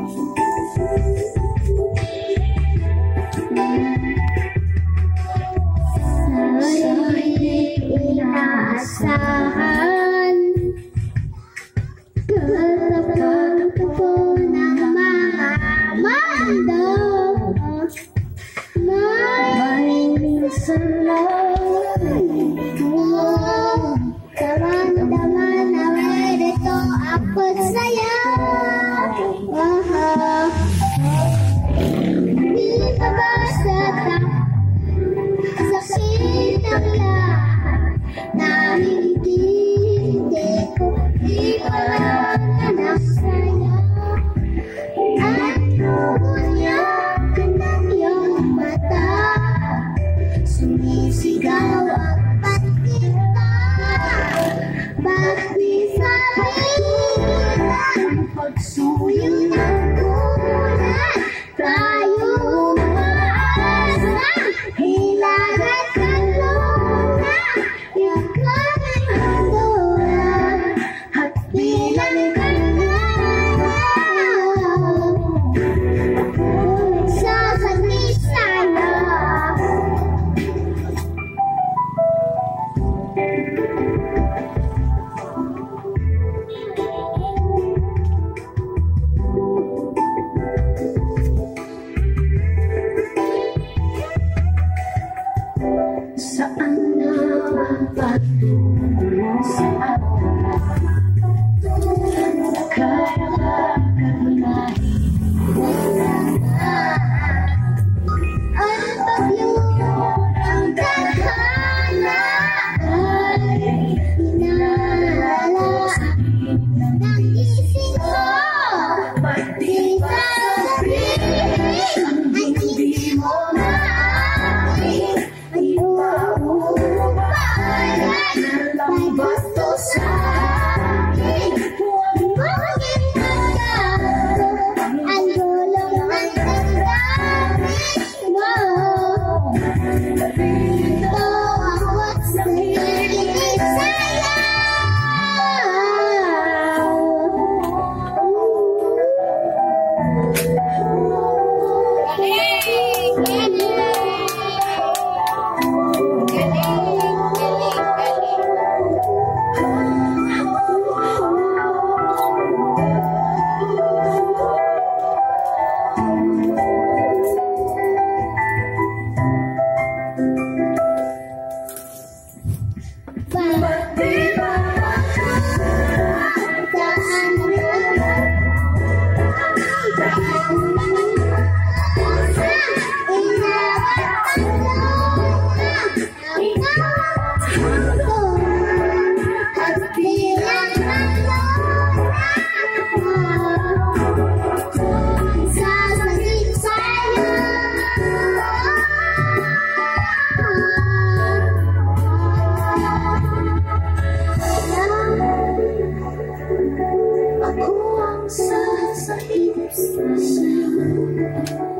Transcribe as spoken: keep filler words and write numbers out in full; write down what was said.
Inaasahan Katapagpo ng mga mando May minsan lang Karamdaman na merito ako't saya Di ka ba sa sakit ng lahat na hindi, hindi ko ipalanak sa'yo at ngunyak ng iyong mata sumisigaw ang patika bakit sabihin ang pagsuyo ng kulan tayo umaasa hilagat ng luna Saan na patungo saan kaya kakalahin ang bagyo ang tadhana ay inaalaan ng gising ko pati sa sabihin ang hindi mo maamin Basto sa akin Bakit nagkaro ang gulong ng damdamin mo Dito ako't nakikinig sa'yo Ako ang sasahip sa'yo